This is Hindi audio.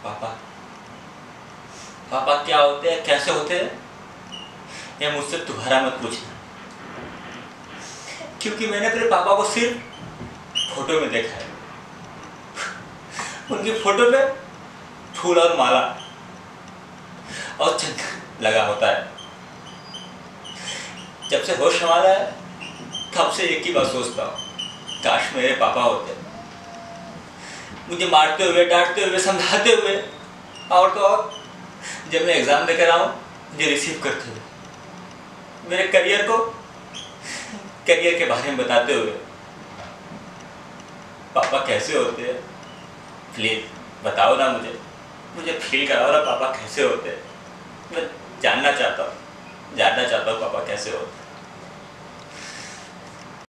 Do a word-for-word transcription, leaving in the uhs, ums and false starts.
पापा पापा क्या होते हैं, कैसे होते हैं, या मुझसे दोबारा मत पूछना, क्योंकि मैंने अपने पापा को सिर्फ फोटो में देखा है। उनकी फोटो पे फूल और माला और चंदन लगा होता है। जब से होश संभाला है तब से एक ही बात सोचता हूँ, काश मेरे पापा होते, मुझे मारते हुए, डांटते हुए, समझाते हुए, और तो और जब मैं एग्जाम देकर आऊँ मुझे रिसीव करते हुए, मेरे करियर को करियर के बारे में बताते हुए। पापा कैसे होते हैं, प्लीज बताओ ना मुझे, मुझे फील कराओ ना पापा कैसे होते हैं। मैं जानना चाहता हूँ, जानना चाहता हूँ पापा कैसे होते हैं।